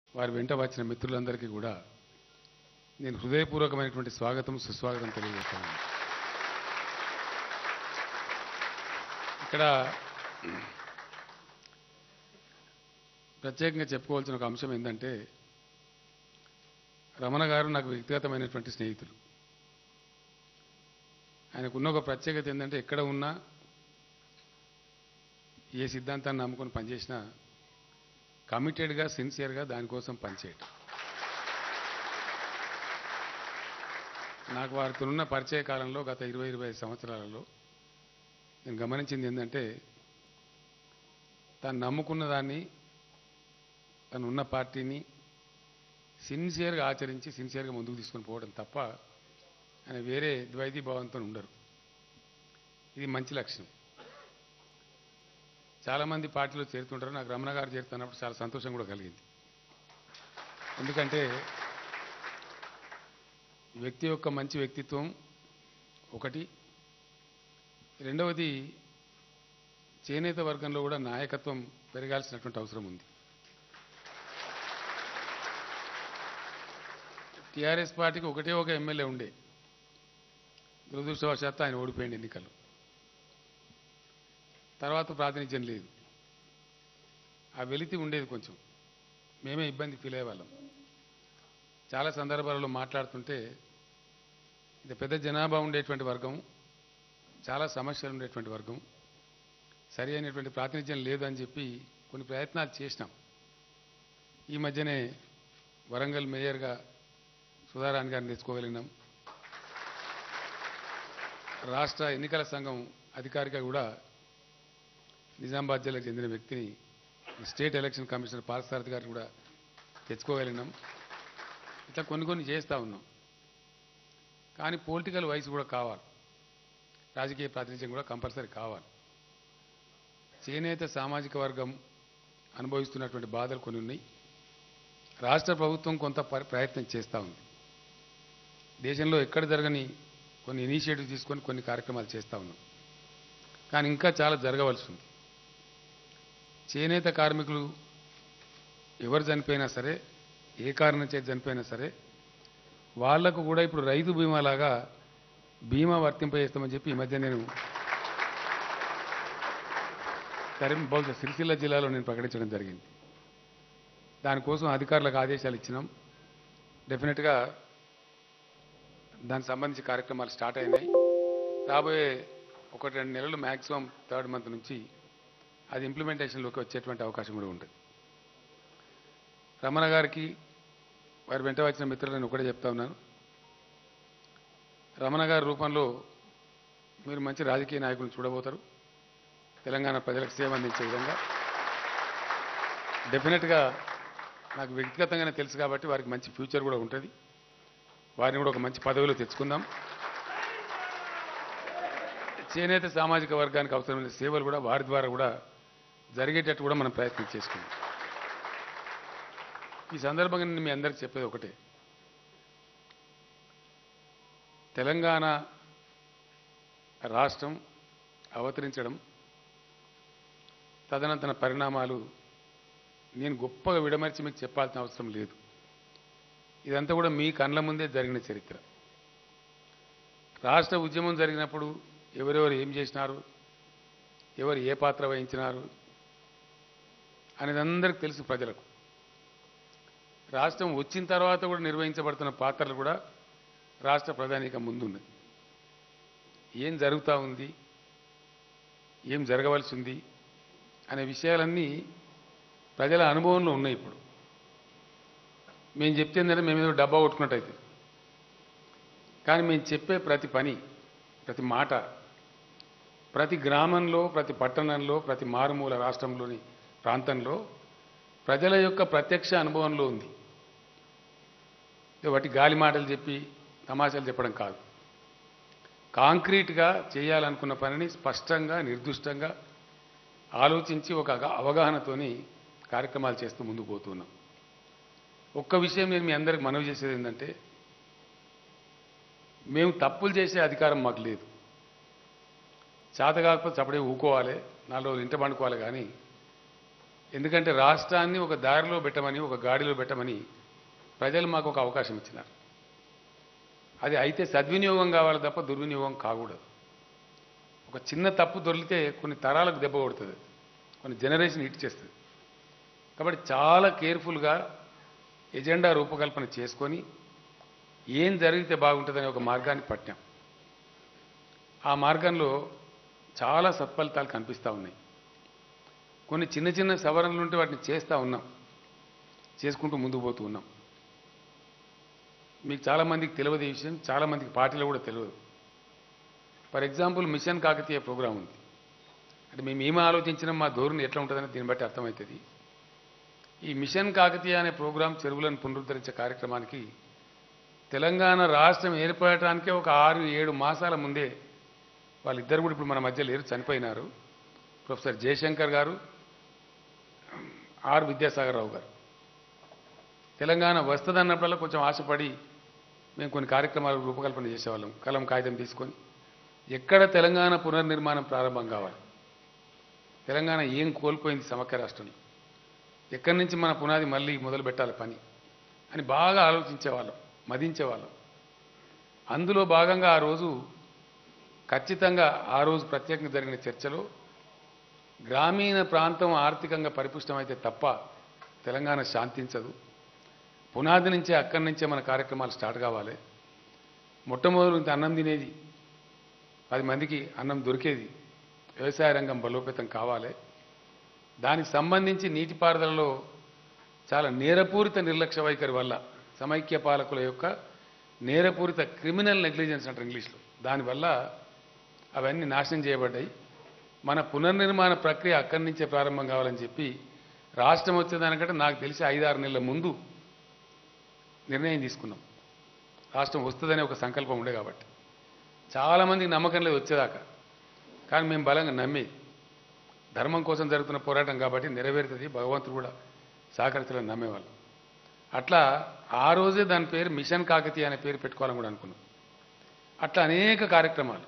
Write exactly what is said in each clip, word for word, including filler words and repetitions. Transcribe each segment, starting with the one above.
వారి వెంట వచ్చిన మిత్రులందరికీ కూడా నేను హృదయపూర్వకమైనటువంటి స్వాగతం సుస్వాగతం తెలియజేస్తాను. ఇక్కడ ప్రత్యేకంగా చెప్పుకోవాల్సిన ఒక అంశం ఏంటంటే, రమణ గారు నాకు వ్యక్తిగతమైనటువంటి స్నేహితులు. ఆయనకున్న ఒక ప్రత్యేకత ఏంటంటే, ఎక్కడ ఉన్నా ఏ సిద్ధాంతాన్ని నమ్ముకొని పనిచేసినా కమిటెడ్గా సిన్సియర్గా దానికోసం పనిచేయటం. నాకు వారితో ఉన్న పరిచయ కాలంలో గత ఇరవై ఇరవై ఐదు సంవత్సరాలలో నేను గమనించింది ఏంటంటే, తను నమ్ముకున్న దాన్ని, తను ఉన్న పార్టీని సిన్సియర్గా ఆచరించి సిన్సియర్గా ముందుకు తీసుకొని పోవడం తప్ప ఆయన వేరే ద్వైతీ భావంతో ఉండరు. ఇది మంచి లక్షణం. చాలామంది పార్టీలో చేరుతుంటారు. నాకు రమణ గారు చేరుతున్నప్పుడు చాలా సంతోషం కూడా కలిగింది. ఎందుకంటే వ్యక్తి యొక్క మంచి వ్యక్తిత్వం ఒకటి, రెండవది చేనేత వర్గంలో కూడా నాయకత్వం పెరగాల్సినటువంటి అవసరం ఉంది. టీఆర్ఎస్ పార్టీకి ఒకటే ఒక ఎమ్మెల్యే ఉండే, దురదృష్టవశాత్తు ఆయన ఓడిపోయింది ఎన్నికలు. తర్వాత ప్రాతినిధ్యం లేదు. ఆ వెలితి ఉండేది కొంచెం, మేమే ఇబ్బంది ఫీల్ అయ్యేవాళ్ళం. చాలా సందర్భాలలో మాట్లాడుతుంటే ఇది పెద్ద జనాభా ఉండేటువంటి వర్గం, చాలా సమస్యలు ఉండేటువంటి వర్గం, సరి అయినటువంటి ప్రాతినిధ్యం లేదు అని చెప్పి కొన్ని ప్రయత్నాలు చేసినాం. ఈ మధ్యనే వరంగల్ మేయర్గా సుధారాణి గారిని తెచ్చుకోగలిగినాం. రాష్ట్ర ఎన్నికల సంఘం అధికారిగా కూడా నిజామాబాద్ జిల్లాకు చెందిన వ్యక్తిని స్టేట్ ఎలక్షన్ కమిషనర్ పార్థసారథి గారిని కూడా తెచ్చుకోగలిగినాం. ఇట్లా కొన్ని కొన్ని చేస్తూ ఉన్నాం. కానీ పొలిటికల్ వయసు కూడా కావాలి, రాజకీయ ప్రాతినిధ్యం కూడా కంపల్సరీ కావాలి. చేనేత సామాజిక వర్గం అనుభవిస్తున్నటువంటి బాధలు కొన్ని ఉన్నాయి. రాష్ట్ర ప్రభుత్వం కొంత ప్రయత్నం చేస్తూ ఉంది. దేశంలో ఎక్కడ జరగని కొన్ని ఇనిషియేటివ్ తీసుకొని కొన్ని కార్యక్రమాలు చేస్తూ ఉన్నాం. కానీ ఇంకా చాలా జరగవలసి ఉంది. చేనేత కార్మికులు ఎవరు చనిపోయినా సరే, ఏ కారణం చేతి చనిపోయినా సరే, వాళ్లకు కూడా ఇప్పుడు రైతు బీమా లాగా బీమా వర్తింపజేస్తామని చెప్పి ఈ మధ్య నేను కరీం బహుశా సిరిసిల్ల జిల్లాలో నేను ప్రకటించడం జరిగింది. దానికోసం అధికారులకు ఆదేశాలు ఇచ్చినాం. డెఫినెట్గా దానికి సంబంధించి కార్యక్రమాలు స్టార్ట్ అయినాయి. రాబోయే ఒకటి రెండు నెలలు మ్యాక్సిమం థర్డ్ మంత్ నుంచి అది ఇంప్లిమెంటేషన్లోకి వచ్చేటువంటి అవకాశం కూడా ఉంటుంది. రమణ గారికి వారి వెంట వచ్చిన మిత్రులు నేను ఒకటే చెప్తా ఉన్నాను, రమణ గారి రూపంలో మీరు మంచి రాజకీయ నాయకులను చూడబోతారు. తెలంగాణ ప్రజలకు సేవ అందించే విధంగా డెఫినెట్గా నాకు వ్యక్తిగతంగానే తెలుసు కాబట్టి వారికి మంచి ఫ్యూచర్ కూడా ఉంటుంది. వారిని కూడా ఒక మంచి పదవిలో తెచ్చుకుందాం. చేనేత సామాజిక వర్గానికి అవసరమైన సేవలు కూడా వారి ద్వారా కూడా జరిగేటట్టు కూడా మనం ప్రయత్నం చేసుకుందాం. ఈ సందర్భంగా నేను మీ అందరికీ చెప్పేది ఒకటే, తెలంగాణ రాష్ట్రం అవతరించడం, తదనంతర పరిణామాలు నేను గొప్పగా విడమర్చి మీకు చెప్పాల్సిన అవసరం లేదు. ఇదంతా కూడా మీ కళ్ళ ముందే జరిగిన చరిత్ర. రాష్ట్ర ఉద్యమం జరిగినప్పుడు ఎవరెవరు ఏం చేసినారు, ఎవరు ఏ పాత్ర వహించినారు అనేది అందరికీ తెలుసు ప్రజలకు. రాష్ట్రం వచ్చిన తర్వాత కూడా నిర్వహించబడుతున్న పాత్రలు కూడా రాష్ట్ర ప్రధానిక ముందున్నది. ఏం జరుగుతూ ఉంది, ఏం జరగవలసి ఉంది అనే విషయాలన్నీ ప్రజల అనుభవంలో ఉన్నాయి. ఇప్పుడు మేము చెప్తే ఏంటంటే మేము ఏదో డబ్బా కొట్టుకున్నట్టయితే, కానీ మేము చెప్పే ప్రతి పని, ప్రతి మాట, ప్రతి గ్రామంలో, ప్రతి పట్టణంలో, ప్రతి మారుమూల రాష్ట్రంలోని ప్రాంతంలో ప్రజల యొక్క ప్రత్యక్ష అనుభవంలో ఉంది. వాటి గాలి మాటలు చెప్పి తమాషాలు చెప్పడం కాదు. కాంక్రీట్గా చేయాలనుకున్న పనిని స్పష్టంగా, నిర్దిష్టంగా ఆలోచించి ఒక అవగాహనతోని కార్యక్రమాలు చేస్తూ ముందుకు పోతున్నాం. ఒక్క విషయం నేను మీ అందరికి మనవి చేసేది ఏంటంటే, మేము తప్పులు చేసే అధికారం మాకు లేదు. చేత కాకపోతే చప్పుడే ఊకోవాలి, నాలుగు రోజులు ఇంట పండుకోవాలి. కానీ ఎందుకంటే రాష్ట్రాన్ని ఒక దారిలో పెట్టమని ఒక గాడిలో పెట్టమని ప్రజలు మాకు ఒక అవకాశం ఇచ్చినారు. అది అయితే సద్వినియోగం కావాలి తప్ప దుర్వినియోగం కాకూడదు. ఒక చిన్న తప్పు దొరికితే కొన్ని తరాలకు దెబ్బ కొడుతుంది, కొన్ని జనరేషన్ హిట్ చేస్తుంది. కాబట్టి చాలా కేర్ఫుల్గా ఎజెండా రూపకల్పన చేసుకొని ఏం జరిగితే బాగుంటుందనే ఒక మార్గాన్ని పట్టాం. ఆ మార్గంలో చాలా సత్ఫలితాలు కనిపిస్తూ ఉన్నాయి. కొన్ని చిన్న చిన్న సవరణలు ఉంటే వాటిని చేస్తూ ఉన్నాం, చేసుకుంటూ ముందుకు పోతూ ఉన్నాం. మీకు చాలామందికి తెలియదు ఈ విషయం, చాలామందికి పార్టీలో కూడా తెలియదు. For example mission Kakatiya programme ఉంది. అంటే మేము ఏమి ఆలోచించినా మా ధోరణి ఎట్లా ఉంటుందని దీన్ని బట్టి అర్థమవుతుంది. ఈ మిషన్ కాకతీయ అనే ప్రోగ్రాం చెరువులను పునరుద్ధరించే కార్యక్రమానికి తెలంగాణ రాష్ట్రం ఏర్పడటానికే ఒక ఆరు ఏడు మాసాల ముందే వాళ్ళిద్దరు కూడా ఇప్పుడు మన మధ్య లేరు, చనిపోయినారు. ప్రొఫెసర్ జయశంకర్ గారు, ఆర్ విద్యాసాగర్ రావు గారు. తెలంగాణ వస్తుందన్నప్పుడల్లా కొంచెం ఆశపడి మేము కొన్ని కార్యక్రమాలు రూపకల్పన చేసేవాళ్ళం. కలం కాగితం తీసుకొని ఎక్కడ తెలంగాణ పునర్నిర్మాణం ప్రారంభం కావాలి, తెలంగాణ ఏం కోల్పోయింది సమైక్య రాష్ట్రంలో, ఎక్కడి నుంచి మన పునాది మళ్ళీ మొదలు పెట్టాలి పని అని బాగా ఆలోచించేవాళ్ళం, మదించేవాళ్ళం. అందులో భాగంగా ఆ రోజు ఖచ్చితంగా ఆ రోజు ప్రత్యేకంగా జరిగిన చర్చలో గ్రామీణ ప్రాంతం ఆర్థికంగా పరిపుష్టమైతే తప్ప తెలంగాణ శాంతించదు, పునాది నుంచే అక్కడి నుంచే మన కార్యక్రమాలు స్టార్ట్ కావాలి. మొట్టమొదటి ఇంత అన్నం తినేది, పది మందికి అన్నం దొరికేది, వ్యవసాయ రంగం బలోపేతం కావాలి. దానికి సంబంధించి నీటిపారుదలలో చాలా నేరపూరిత నిర్లక్ష్య వైఖరి వల్ల, సమైక్య పాలకుల యొక్క నేరపూరిత క్రిమినల్ నెగ్లిజెన్స్ అంటారు ఇంగ్లీష్లో, దానివల్ల అవన్నీ నాశనం చేయబడ్డాయి. మన పునర్నిర్మాణ ప్రక్రియ అక్కడి నుంచే ప్రారంభం కావాలని చెప్పి రాష్ట్రం వచ్చేదానికంటే నాకు తెలిసి ఐదారు నెలల ముందు నిర్ణయం తీసుకున్నాం. రాష్ట్రం వస్తుందనే ఒక సంకల్పం ఉండే కాబట్టి చాలామందికి నమ్మకం లేదు వచ్చేదాకా. కానీ మేము బలంగా నమ్మి ధర్మం కోసం జరుగుతున్న పోరాటం కాబట్టి నెరవేరుతుంది, భగవంతుడు కూడా సహకరించాలని నమ్మేవాళ్ళం. అట్లా ఆ రోజే దాని పేరు మిషన్ కాకతీయ అనే పేరు పెట్టుకోవాలని కూడా అనుకున్నాం. అట్లా అనేక కార్యక్రమాలు.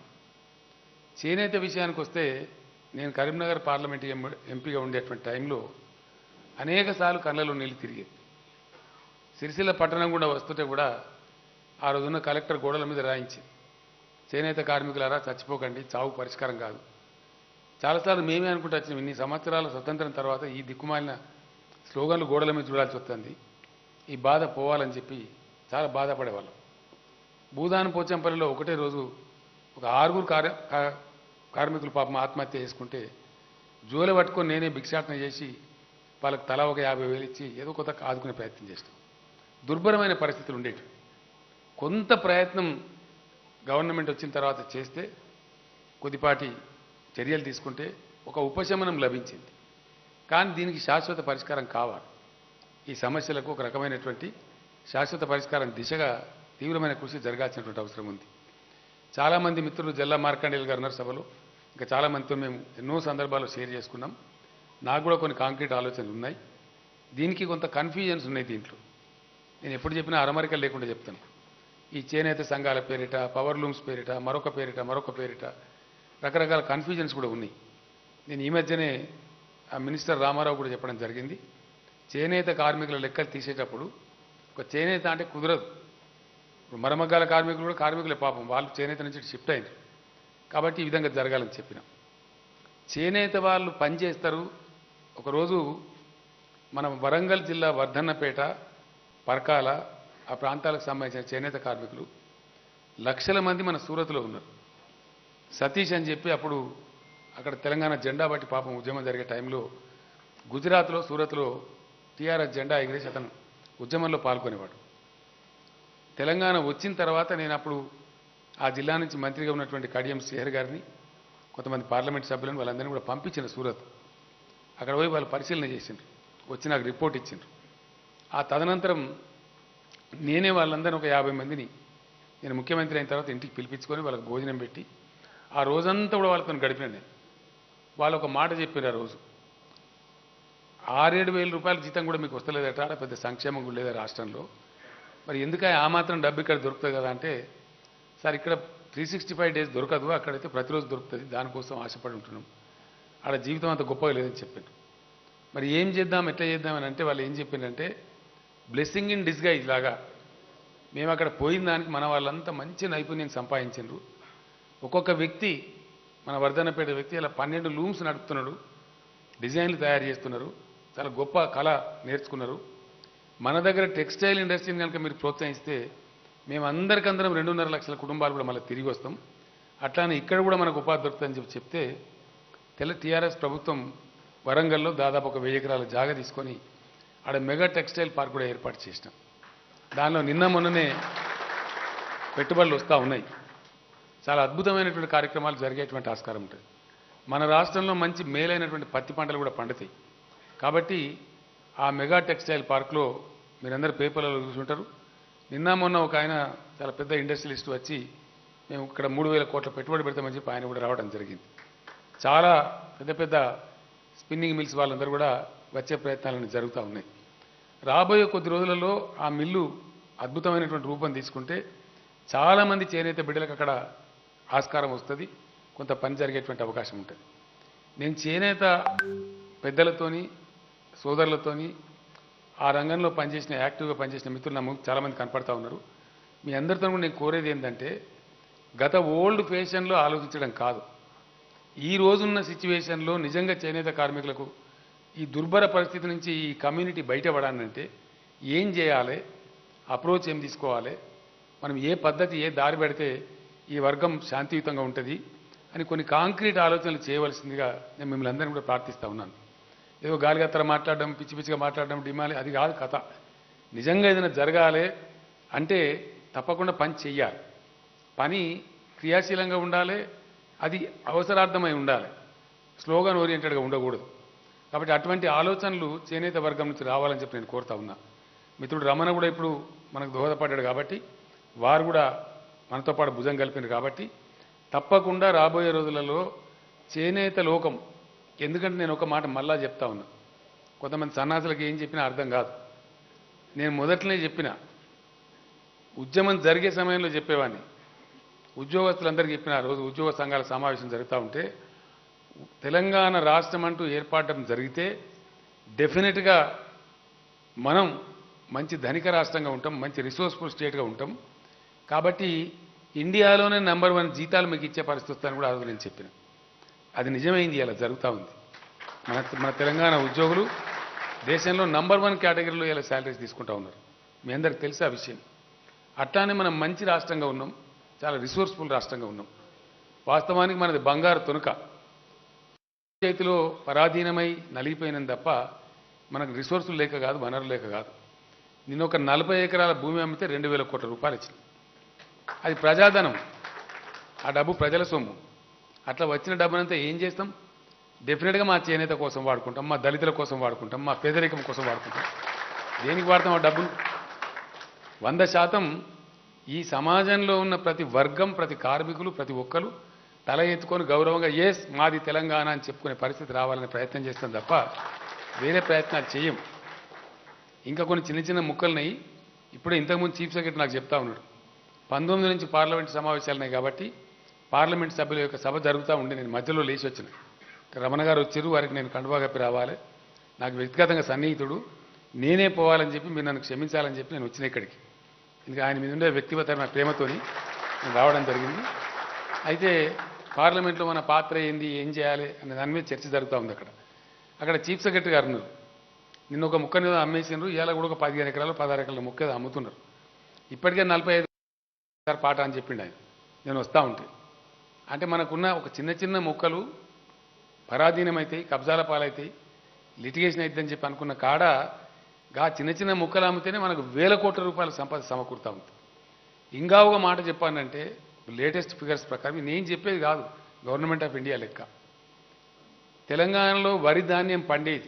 చేనేత విషయానికి వస్తే నేను కరీంనగర్ పార్లమెంట్ ఎంపీగా ఉండేటువంటి టైంలో అనేక సార్లు కళ్ళలో నీళ్ళు తిరిగేది. సిరిసిల్ల పట్టణం కూడా వస్తుంటే కూడా ఆ రోజున్న కలెక్టర్ గోడల మీద రాయించింది, చేనేత కార్మికులారా చచ్చిపోకండి, చావు పరిష్కారం కాదు. చాలాసార్లు మేమే అనుకుంటూ వచ్చినాం, ఇన్ని సంవత్సరాల స్వతంత్రం తర్వాత ఈ దిక్కుమాలిన స్లోగన్లు గోడల మీద చూడాల్సి వస్తుంది, ఈ బాధ పోవాలని చెప్పి చాలా బాధపడేవాళ్ళం. భూదాన పోచంపల్లిలో ఒకటే రోజు ఒక ఆరుగురు కార్య కార్మికులు పాపం ఆత్మహత్య చేసుకుంటే జోలు పట్టుకొని నేనే భిక్షాటన చేసి వాళ్ళకి తలా ఒక యాభై వేలు ఇచ్చి ఏదో కొత్త ఆదుకునే ప్రయత్నం చేస్తాం. దుర్భరమైన పరిస్థితులు ఉండేవి. కొంత ప్రయత్నం గవర్నమెంట్ వచ్చిన తర్వాత చేస్తే, కొద్దిపాటి చర్యలు తీసుకుంటే ఒక ఉపశమనం లభించింది. కానీ దీనికి శాశ్వత పరిష్కారం కావాలి. ఈ సమస్యలకు ఒక రకమైనటువంటి శాశ్వత పరిష్కారం దిశగా తీవ్రమైన కృషి జరగాల్సినటువంటి అవసరం ఉంది. చాలామంది మిత్రులు జల్లా మార్కండేయులు గారు ఉన్నారు సభలో, ఇంకా చాలామందితో మేము ఎన్నో సందర్భాల్లో షేర్ చేసుకున్నాం. నాకు కూడా కొన్ని కాంక్రీట్ ఆలోచనలు ఉన్నాయి. దీనికి కొంత కన్ఫ్యూజన్స్ ఉన్నాయి దీంట్లో. నేను ఎప్పుడు చెప్పినా అరమరికలు లేకుండా చెప్తాను. ఈ చేనేత సంఘాల పేరిట, పవర్ లూమ్స్ పేరిట, మరొక పేరిట మరొక పేరిట రకరకాల కన్ఫ్యూజన్స్ కూడా ఉన్నాయి. నేను ఈ మధ్యనే ఆ మినిస్టర్ రామారావు కూడా చెప్పడం జరిగింది, చేనేత కార్మికుల లెక్కలు తీసేటప్పుడు ఒక చేనేత అంటే కుదరదు. ఇప్పుడు మరమగ్గాల కార్మికులు కూడా కార్మికులే పాపం, వాళ్ళు చేనేత నుంచి షిఫ్ట్ అయ్యారు. కాబట్టి ఈ విధంగా జరగాలని చెప్పినాం. చేనేత వాళ్ళు పనిచేస్తారు. ఒకరోజు మన వరంగల్ జిల్లా వర్ధన్నపేట, పరకాల ఆ ప్రాంతాలకు సంబంధించిన చేనేత కార్మికులు లక్షల మంది మన సూరత్లో ఉన్నారు. సతీష్ అని చెప్పి అప్పుడు అక్కడ తెలంగాణ జెండా బట్టి పాపం ఉద్యమం జరిగే టైంలో గుజరాత్లో సూరత్లో టీఆర్ఎస్ జెండా ఎగిరేసి అతను ఉద్యమంలో పాల్గొనేవాడు. తెలంగాణ వచ్చిన తర్వాత నేను అప్పుడు ఆ జిల్లా నుంచి మంత్రిగా ఉన్నటువంటి కడియం శ్రీహర్ గారిని, కొంతమంది పార్లమెంట్ సభ్యులను వాళ్ళందరినీ కూడా పంపించిన సూరత్. అక్కడ పోయి వాళ్ళు పరిశీలన చేసిండ్రు, వచ్చి నాకు రిపోర్ట్ ఇచ్చిండ్రు. ఆ తదనంతరం నేనే వాళ్ళందరినీ ఒక యాభై మందిని నేను ముఖ్యమంత్రి అయిన తర్వాత ఇంటికి పిలిపించుకొని వాళ్ళకి భోజనం పెట్టి ఆ రోజంతా కూడా వాళ్ళతో గడిపిన. నేను వాళ్ళు ఒక మాట చెప్పారు ఆ రోజు, ఆరేడు వేల రూపాయల జీతం కూడా మీకు వస్తలేదట, ఆడ పెద్ద సంక్షేమం కూడా లేదా రాష్ట్రంలో, మరి ఎందుక ఆ మాత్రం డబ్బు ఇక్కడ దొరుకుతుంది కదా అంటే, సార్ ఇక్కడ త్రీ సిక్స్టీ ఫైవ్ డేస్ దొరకదు, అక్కడైతే ప్రతిరోజు దొరుకుతుంది, దానికోసం ఆశపడి ఉంటున్నాం, ఆడ జీవితం అంత గొప్పగా లేదని చెప్పాను. మరి ఏం చేద్దాం ఎట్లా చేద్దాం అని అంటే వాళ్ళు ఏం చెప్పిందంటే బ్లెస్సింగ్ ఇన్ డిస్గైజ్ లాగా మేము అక్కడ పోయిన దానికి మన వాళ్ళంతా మంచి నైపుణ్యం సంపాదించారు. ఒక్కొక్క వ్యక్తి మన వర్ధనపేట వ్యక్తి అలా పన్నెండు లూమ్స్ నడుపుతున్నాడు, డిజైన్లు తయారు చేస్తున్నారు, చాలా గొప్ప కళ నేర్చుకున్నారు. మన దగ్గర టెక్స్టైల్ ఇండస్ట్రీని కనుక మీరు ప్రోత్సహిస్తే మేము అందరికందరం రెండున్నర లక్షల కుటుంబాలు కూడా మళ్ళీ తిరిగి వస్తాం. అట్లానే ఇక్కడ కూడా మనకు ఉపాధి దొరుకుతుందని చెప్పి చెప్తే తెల్ల టీఆర్ఎస్ ప్రభుత్వం వరంగల్లో దాదాపు ఒక వెయ్యి ఎకరాల జాగా తీసుకొని ఆడ మెగా టెక్స్టైల్ పార్క్ కూడా ఏర్పాటు చేసినాం. దానిలో నిన్న మొన్ననే పెట్టుబడులు వస్తూ ఉన్నాయి. చాలా అద్భుతమైనటువంటి కార్యక్రమాలు జరిగేటువంటి ఆస్కారం ఉంటుంది. మన రాష్ట్రంలో మంచి మేలైనటువంటి పత్తి పంటలు కూడా పండుతాయి. కాబట్టి ఆ మెగా టెక్స్టైల్ పార్క్లో మీరందరూ పేపర్లలో చూసుంటారు. నిన్న మొన్న ఒక ఆయన చాలా పెద్ద ఇండస్ట్రియలిస్ట్ వచ్చి మేము ఇక్కడ మూడు వేల కోట్ల పెట్టుబడి పెడతామని చెప్పి ఆయన కూడా రావడం జరిగింది. చాలా పెద్ద పెద్ద స్పిన్నింగ్ మిల్స్ వాళ్ళందరూ కూడా వచ్చే ప్రయత్నాలను జరుగుతూ ఉన్నాయి. రాబోయే కొద్ది రోజులలో ఆ మిల్లు అద్భుతమైనటువంటి రూపం తీసుకుంటే చాలామంది చేనేత బిడ్డలకు అక్కడ ఆస్కారం వస్తుంది, కొంత పని జరిగేటువంటి అవకాశం ఉంటుంది. నేను చేనేత పెద్దలతోని సోదరులతోని ఆ రంగంలో పనిచేసిన యాక్టివ్గా పనిచేసిన మిత్రులు నా ముందు చాలామంది కనపడతా ఉన్నారు. మీ అందరితో కూడా నేను కోరేది ఏంటంటే గత ఓల్డ్ ఫ్యాషన్లో ఆలోచించడం కాదు. ఈ రోజున్న సిచ్యువేషన్లో నిజంగా చేనేత కార్మికులకు ఈ దుర్భర పరిస్థితి నుంచి ఈ కమ్యూనిటీ బయటపడాలంటే ఏం చేయాలి, అప్రోచ్ ఏం తీసుకోవాలి, మనం ఏ పద్ధతి ఏ దారి పెడితే ఈ వర్గం శాంతియుతంగా ఉంటుంది అని కొన్ని కాంక్రీట్ ఆలోచనలు చేయవలసిందిగా నేను మిమ్మల్ని అందరినీ కూడా ప్రార్థిస్తూ ఉన్నాను. ఏదో గాలిగత్తర మాట్లాడడం, పిచ్చి పిచ్చిగా మాట్లాడడం, డిమాలి అది కాదు కథ. నిజంగా ఏదైనా జరగాలి అంటే తప్పకుండా పని చెయ్యాలి. పని క్రియాశీలంగా ఉండాలి, అది అవసరార్థమై ఉండాలి, స్లోగన్ ఓరియంటెడ్గా ఉండకూడదు. కాబట్టి అటువంటి ఆలోచనలు చేనేత వర్గం నుంచి రావాలని చెప్పి నేను కోరుతా ఉన్నా. మిత్రుడు రమణ కూడా ఇప్పుడు మనకు దోహదపడ్డాడు కాబట్టి వారు కూడా మనతో పాటు భుజం కలిపినారు కాబట్టి తప్పకుండా రాబోయే రోజులలో చేనేత లోకం, ఎందుకంటే నేను ఒక మాట మళ్ళా చెప్తా ఉన్నా, కొంతమంది సన్నాసులకు ఏం చెప్పినా అర్థం కాదు. నేను మొదట్లోనే చెప్పిన ఉద్యమం జరిగే సమయంలో చెప్పేవాడిని, ఉద్యోగస్తులందరికీ చెప్పిన ఆ రోజు ఉద్యోగ సంఘాల సమావేశం జరుగుతూ ఉంటే తెలంగాణ రాష్ట్రం అంటూ ఏర్పడడం జరిగితే డెఫినెట్గా మనం మంచి ధనిక రాష్ట్రంగా ఉంటాం, మంచి రిసోర్స్ఫుల్ స్టేట్గా ఉంటాం. కాబట్టి ఇండియాలోనే నెంబర్ వన్ జీతాలు మీకు ఇచ్చే పరిస్థితి వస్తుందని కూడా ఆ రోజు నేను చెప్పిన. అది నిజమైంది, ఇలా జరుగుతూ ఉంది. మన మన తెలంగాణ ఉద్యోగులు దేశంలో నంబర్ వన్ కేటగిరీలో ఇలా శాలరీస్ తీసుకుంటూ ఉన్నారు. మీ అందరికి తెలిసే ఆ విషయం. అట్లానే మనం మంచి రాష్ట్రంగా ఉన్నాం, చాలా రిసోర్స్ఫుల్ రాష్ట్రంగా ఉన్నాం. వాస్తవానికి మనది బంగారు తునక చేతిలో పరాధీనమై నలిగిపోయినందు తప్ప మనకు రిసోర్సులు లేక కాదు, వనరులు లేక కాదు. నిన్న ఒక నలభై ఎకరాల భూమి అమ్మితే రెండు వేల కోట్ల రూపాయలు ఇచ్చింది. అది ప్రజాధనం, ఆ డబ్బు ప్రజల సొమ్ము. అట్లా వచ్చిన డబ్బునంతా ఏం చేస్తాం? డెఫినెట్గా మా చేనేత కోసం వాడుకుంటాం, మా దళితుల కోసం వాడుకుంటాం, మా పేదరికం కోసం వాడుకుంటాం. దేనికి వాడతాం ఆ డబ్బును? వంద శాతం ఈ సమాజంలో ఉన్న ప్రతి వర్గం, ప్రతి కార్మికులు, ప్రతి ఒక్కరు తల ఎత్తుకొని గౌరవంగా ఎస్ మాది తెలంగాణ అని చెప్పుకునే పరిస్థితి రావాలనే ప్రయత్నం చేస్తాం తప్ప వేరే ప్రయత్నాలు చేయం. ఇంకా కొన్ని చిన్న చిన్న ముక్కలున్నాయి. ఇప్పుడే ఇంతకుముందు చీఫ్ సెక్రటరీ నాకు చెప్తా ఉన్నాడు, పంతొమ్మిది నుంచి పార్లమెంట్ సమావేశాలు ఉన్నాయి కాబట్టి పార్లమెంట్ సభ్యుల యొక్క సభ జరుగుతూ ఉండి నేను మధ్యలో లేచి వచ్చిన. రమణ గారు వచ్చారు, వారికి నేను కండువా కప్పి రావాలి, నాకు వ్యక్తిగతంగా సన్నిహితుడు, నేనే పోవాలని చెప్పి మీరు నన్ను క్షమించాలని చెప్పి నేను వచ్చిన ఇక్కడికి. ఇంకా ఆయన మీద ఉండే వ్యక్తిగతమైన ప్రేమతోని నేను రావడం జరిగింది. అయితే పార్లమెంట్లో మన పాత్ర ఏంది, ఏం చేయాలి అనే దాని మీద చర్చ జరుగుతూ ఉంది. అక్కడ అక్కడ చీఫ్ సెక్రటరీ గారు ఉన్నారు. నిన్న ఒక ముక్కని అమ్మేసినారు, ఇవాళ కూడా ఒక పదిహేను ఎకరాలు పదహారు ఎకరాల ముక్క అమ్ముతున్నారు. ఇప్పటికే నలభై ఐదు పాట అని చెప్పిండు ఆయన నేను వస్తూ ఉంటే. అంటే మనకున్న ఒక చిన్న చిన్న ముక్కలు పరాధీనమవుతాయి, కబ్జాల పాలవుతాయి, లిటిగేషన్ అవుతుందని చెప్పి అనుకున్న కాడ గా చిన్న చిన్న ముక్కలు అమ్మితేనే మనకు వేల కోట్ల రూపాయల సంపద సమకూరుతూ ఉంటుంది. ఇంకా ఒక మాట చెప్పానంటే లేటెస్ట్ ఫిగర్స్ ప్రకారం నేను చెప్పేది కాదు, గవర్నమెంట్ ఆఫ్ ఇండియా లెక్క. తెలంగాణలో వరి ధాన్యం పండేది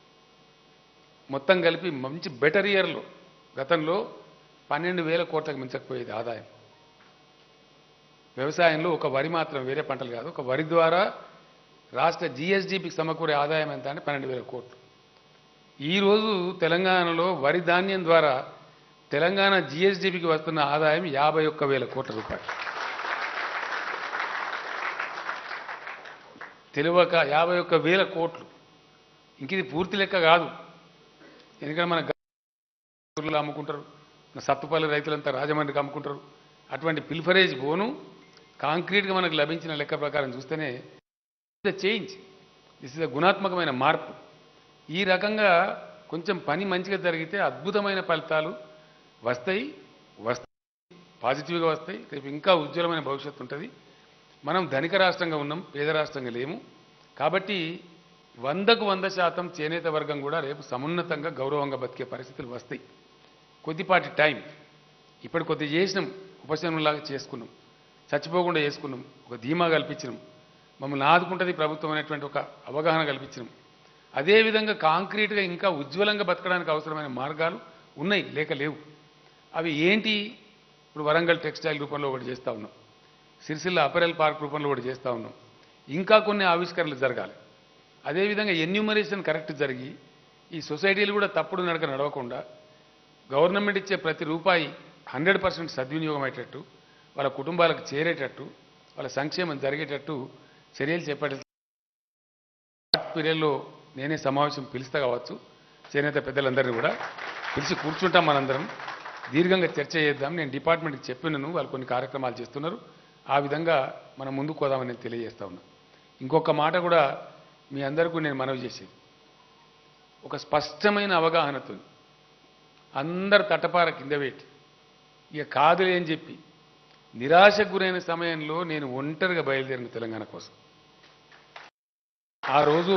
మొత్తం కలిపి మంచి బెటర్ ఇయర్లో గతంలో పన్నెండు వేల కోట్లకు మించకపోయేది ఆదాయం. వ్యవసాయంలో ఒక వరి మాత్రం, వేరే పంటలు కాదు, ఒక వరి ద్వారా రాష్ట్ర జిఎస్డిపికి సమకూరే ఆదాయం ఎంత అంటే పన్నెండు వేల కోట్లు. ఈరోజు తెలంగాణలో వరి ధాన్యం ద్వారా తెలంగాణ జిఎస్డిపికి వస్తున్న ఆదాయం యాభై ఒక్క వేల కోట్ల రూపాయలు. తెలివక యాభై ఒక్క వేల కోట్లు. ఇంక ఇది పూర్తి లెక్క కాదు. ఎందుకంటే మన ఊర్లో అమ్ముకుంటారు, మన సత్తుపల్లి రైతులంతా రాజమండ్రికి అమ్ముకుంటారు. అటువంటి పిల్ఫరేజ్ పోను కాంక్రీట్గా మనకు లభించిన లెక్క ప్రకారం చూస్తేనే the change, this is the గుణాత్మకమైన మార్పు. ఈ రకంగా కొంచెం పని మంచిగా జరిగితే అద్భుతమైన ఫలితాలు వస్తాయి వస్తాయి పాజిటివ్గా వస్తాయి. రేపు ఇంకా ఉజ్వలమైన భవిష్యత్తు ఉంటుంది. మనం ధనిక రాష్ట్రంగా ఉన్నాం, పేద రాష్ట్రంగా లేము. కాబట్టి వందకు వంద శాతం చేనేత వర్గం కూడా రేపు సమున్నతంగా గౌరవంగా బతికే పరిస్థితులు వస్తాయి. కొద్దిపాటి టైం, ఇప్పుడు కొద్ది చేసినాం, ఉపశమనంలాగా చేసుకున్నాం, చచ్చిపోకుండా చేసుకున్నాం, ఒక ధీమా కల్పించినాం, మమ్మల్ని ఆదుకుంటుంది ప్రభుత్వం అనేటువంటి ఒక అవగాహన కల్పించినాం. అదేవిధంగా కాంక్రీట్గా ఇంకా ఉజ్వలంగా బతకడానికి అవసరమైన మార్గాలు ఉన్నాయి, లేక లేవు. అవి ఏంటి? ఇప్పుడు వరంగల్ టెక్స్టైల్ రూపంలో ఒకటి చేస్తూ ఉన్నాం, సిరిసిల్ల అపరెల్ పార్క్ రూపంలో ఒకటి చేస్తూ ఉన్నాం. ఇంకా కొన్ని ఆవిష్కరణలు జరగాలి. అదేవిధంగా ఎన్యూమరేషన్ కరెక్ట్ జరిగి ఈ సొసైటీలు కూడా తప్పుడు నడక నడవకుండా గవర్నమెంట్ ఇచ్చే ప్రతి రూపాయి హండ్రెడ్ పర్సెంట్ సద్వినియోగం అయ్యేటట్టు, వాళ్ళ కుటుంబాలకు చేరేటట్టు, వాళ్ళ సంక్షేమం జరిగేటట్టు చర్యలు చేపట్టాలి. పీరియడ్లో నేనే సమావేశం పిలుస్తా కావచ్చు, చేనేత పెద్దలందరినీ కూడా పిలిచి కూర్చుంటాం, మనందరం దీర్ఘంగా చర్చ చేద్దాం. నేను డిపార్ట్మెంట్కి చెప్పినను, వాళ్ళు కొన్ని కార్యక్రమాలు చేస్తున్నారు. ఆ విధంగా మనం ముందుకు పోదామని నేను తెలియజేస్తా ఉన్నా. ఇంకొక మాట కూడా మీ అందరికీ నేను మనవి చేసేది, ఒక స్పష్టమైన అవగాహనతో అందరు తటపార కింద పెట్టి ఇక కాదులే అని చెప్పి నిరాశకు గురైన సమయంలో నేను ఒంటరిగా బయలుదేరిన తెలంగాణ కోసం. ఆ రోజు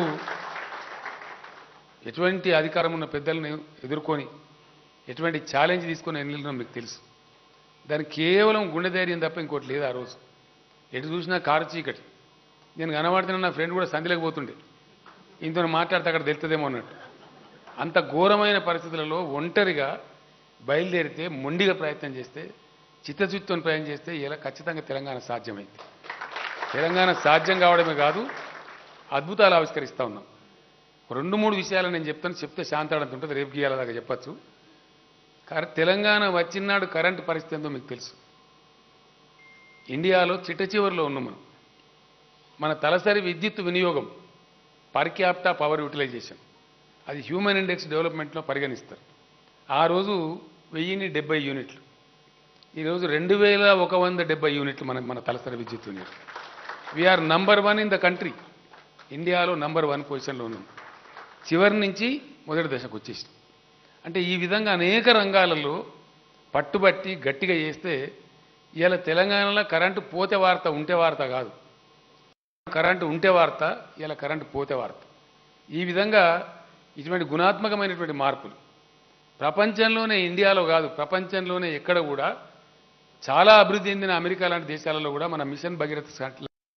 ఎటువంటి అధికారం ఉన్న పెద్దలను ఎదుర్కొని ఎటువంటి ఛాలెంజ్ తీసుకొని ఎన్నికలను మీకు తెలుసు. దానికి కేవలం గుండె ధైర్యం తప్ప ఇంకోటి లేదు. ఆ రోజు ఎటు చూసినా కారు చీకటి, నేను కనబడుతున్నా, నా ఫ్రెండ్ కూడా సంధిలోకి పోతుండే, ఇంతో మాట్లాడితే అక్కడ తెలుస్తుందేమో అన్నట్టు. అంత ఘోరమైన పరిస్థితులలో ఒంటరిగా బయలుదేరితే, మొండిగా ప్రయత్నం చేస్తే, చిత్తశుద్ధితో ప్రయత్నం చేస్తే ఇలా ఖచ్చితంగా తెలంగాణ సాధ్యమైంది. తెలంగాణ సాధ్యం కావడమే కాదు, అద్భుతాలు ఆవిష్కరిస్తూ ఉన్నాం. రెండు మూడు విషయాలు నేను చెప్తాను, చెప్తే శాంతాడంత ఉంటుంది, రేపు గీయాల దాకా చెప్పచ్చు. తెలంగాణ వచ్చినాడు కరెంటు పరిస్థితి ఏందో మీకు తెలుసు. ఇండియాలో చిట్ట చివరిలో ఉన్నాం మనం. మన తలసరి విద్యుత్ వినియోగం పర్ క్యాపిటా పవర్ యూటిలైజేషన్ అది హ్యూమన్ ఇండెక్స్ డెవలప్మెంట్లో పరిగణిస్తారు. ఆ రోజు వెయ్యిన్ని డెబ్బై యూనిట్లు, ఈరోజు రెండు వేల ఒక వంద డెబ్బై యూనిట్లు మన మన తలసరి విద్యుత్ unit. We are number one in the country. ఇండియాలో నంబర్ వన్ పొజిషన్లో ఉన్నాం. చివరి నుంచి మొదటి దశకు వచ్చేసి అంటే ఈ విధంగా అనేక రంగాలలో పట్టుబట్టి గట్టిగా చేస్తే ఇలా తెలంగాణలో కరెంటు పోతే వార్త, ఉంటే వార్త కాదు. కరెంటు ఉంటే వార్త, ఇలా కరెంటు పోతే వార్త. ఈ విధంగా ఇటువంటి గుణాత్మకమైనటువంటి మార్పులు ప్రపంచంలోనే, ఇండియాలో కాదు ప్రపంచంలోనే ఎక్కడ కూడా, చాలా అభివృద్ధి చెందిన అమెరికా లాంటి దేశాలలో కూడా మన మిషన్ భగీరథ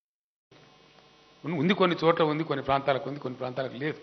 ఉంది. కొన్ని చోట్ల ఉంది, కొన్ని ప్రాంతాలకు ఉంది, కొన్ని ప్రాంతాలకు లేదు.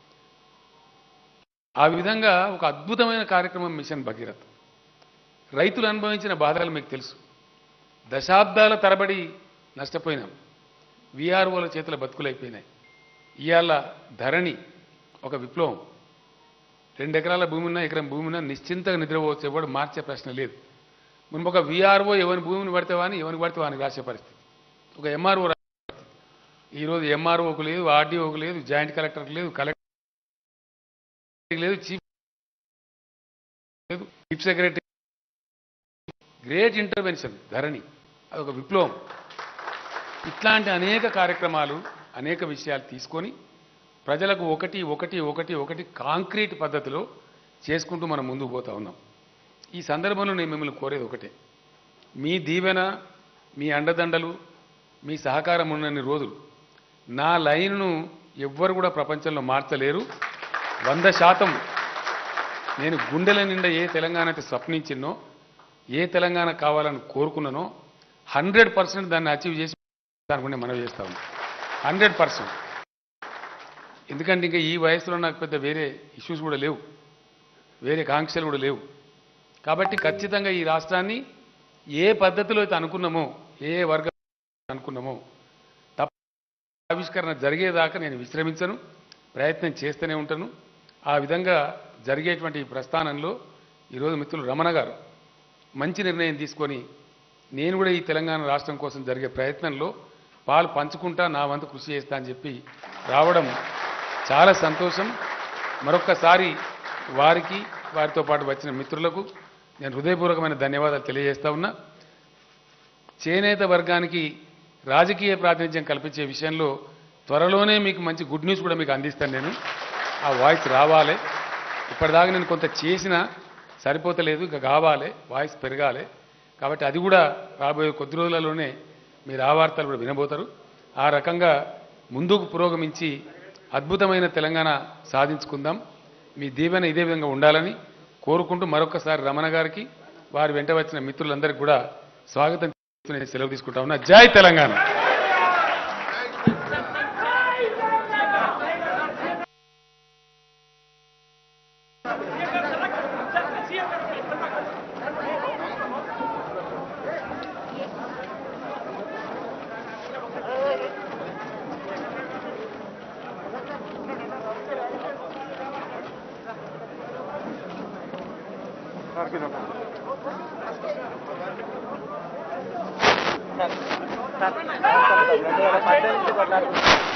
ఆ విధంగా ఒక అద్భుతమైన కార్యక్రమం మిషన్ భగీరథ. రైతులు అనుభవించిన బాధలు మీకు తెలుసు. దశాబ్దాల తరబడి నష్టపోయినాం, వీఆర్ఓల చేతుల బతుకులైపోయినాయి. ఇవాళ ధరణి ఒక విప్లవం. రెండు ఎకరాల భూమి ఉన్నా, ఎకరం భూమి ఉన్నా నిశ్చింతగా నిద్రపోవచ్చు, ఎవడు మార్చే ప్రశ్న లేదు. మనం ఒక వీఆర్ఓ ఎవరి భూమిని పడితే వాని ఎవరికి పడితే వానికి రాసే పరిస్థితి, ఒక ఎంఆర్ఓ రాసే పరిస్థితి. ఈరోజు ఎంఆర్ఓకు లేదు, ఆర్డీఓకు లేదు, జాయింట్ కలెక్టర్కి లేదు, కలెక్టర్ లేదు, చీఫ్ లేదు, chief secretary. Great intervention Dharani, అదొక విప్లవం. ఇట్లాంటి అనేక కార్యక్రమాలు, అనేక విషయాలు తీసుకొని ప్రజలకు ఒకటి ఒకటి ఒకటి ఒకటి కాంక్రీట్ పద్ధతిలో చేసుకుంటూ మనం ముందుకు పోతా ఉన్నాం. ఈ సందర్భంలో నేను మిమ్మల్ని కోరేది ఒకటే, మీ దీవెన, మీ అండదండలు, మీ సహకారం ఉన్నన్ని రోజులు నా లైన్ను ఎవ్వరు కూడా ప్రపంచంలో మార్చలేరు. వంద శాతం నేను గుండెల నిండా ఏ తెలంగాణ అయితే స్వప్నించినో, ఏ తెలంగాణ కావాలని కోరుకున్నానో హండ్రెడ్ పర్సెంట్ దాన్ని అచీవ్ చేసి అనుకుంటే మనం చేస్తా ఉన్నాం. హండ్రెడ్ పర్సెంట్ ఎందుకంటే ఇంకా ఈ వయసులో నాకు పెద్ద వేరే ఇష్యూస్ కూడా లేవు, వేరే కాంక్షలు కూడా లేవు. కాబట్టి ఖచ్చితంగా ఈ రాష్ట్రాన్ని ఏ పద్ధతిలో అయితే అనుకున్నామో, ఏ వర్గం అనుకున్నామో తప్ప ఆవిష్కరణ జరిగేదాకా నేను విశ్రమించను, ప్రయత్నం చేస్తూనే ఉంటాను. ఆ విధంగా జరిగేటువంటి ఈ ప్రస్థానంలో ఈరోజు మిత్రులు రమణ గారు మంచి నిర్ణయం తీసుకొని, నేను కూడా ఈ తెలంగాణ రాష్ట్రం కోసం జరిగే ప్రయత్నంలో పాలు పంచుకుంటా, నా వంతు కృషి చేస్తా అని చెప్పి రావడం చాలా సంతోషం. మరొక్కసారి వారికి వారితో పాటు వచ్చిన మిత్రులకు నేను హృదయపూర్వకమైన ధన్యవాదాలు తెలియజేస్తా ఉన్నా. చేనేత వర్గానికి రాజకీయ ప్రాతినిధ్యం కల్పించే విషయంలో త్వరలోనే మీకు మంచి గుడ్ న్యూస్ కూడా మీకు అందిస్తాను. నేను ఆ వాయిస్ రావాలి. ఇప్పటిదాకా నేను కొంత చేసినా సరిపోతలేదు, ఇంకా కావాలి, వాయిస్ పెరగాలి. కాబట్టి అది కూడా రాబోయే కొద్ది రోజులలోనే మీరు ఆ వార్తలు కూడా వినబోతారు. ఆ రకంగా ముందుకు పురోగమించి అద్భుతమైన తెలంగాణ సాధించుకుందాం. మీ దీవెన ఇదే విధంగా ఉండాలని కోరుకుంటూ మరొకసారి రమణ గారికి వారి వెంట వచ్చిన మిత్రులందరికీ కూడా స్వాగతం చేస్తూ సెలవు తీసుకుంటా ఉన్నా. జై తెలంగాణ. సార్